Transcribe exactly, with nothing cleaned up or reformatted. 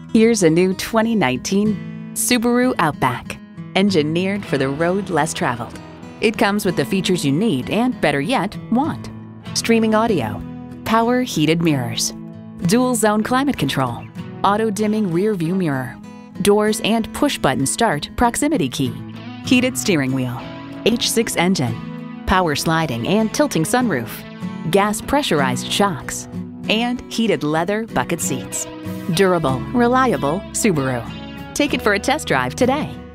Here's a new twenty nineteen Subaru Outback, engineered for the road less traveled. It comes with the features you need and, better yet, want. Streaming audio, power heated mirrors, dual zone climate control, auto dimming rear view mirror, doors and push button start proximity key, heated steering wheel, H six engine, power sliding and tilting sunroof, gas pressurized shocks, and heated leather bucket seats. Durable, reliable Subaru. Take it for a test drive today.